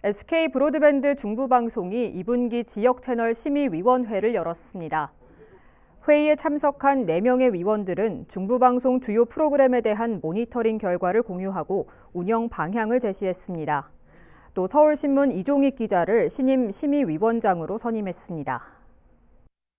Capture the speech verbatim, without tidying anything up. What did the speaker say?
에스케이 브로드밴드 중부방송이 이 분기 지역채널 심의위원회를 열었습니다. 회의에 참석한 네 명의 위원들은 중부방송 주요 프로그램에 대한 모니터링 결과를 공유하고 운영 방향을 제시했습니다. 또 서울신문 이종익 기자를 신임 심의위원장으로 선임했습니다.